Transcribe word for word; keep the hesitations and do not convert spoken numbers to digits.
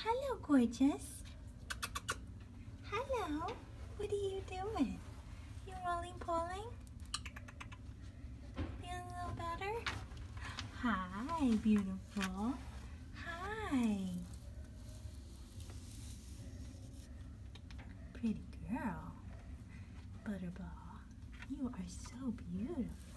Hello, gorgeous. Hello. What are you doing? You rolling, pulling? Feeling a little better? Hi, beautiful. Hi. Pretty girl. Butterball, you are so beautiful.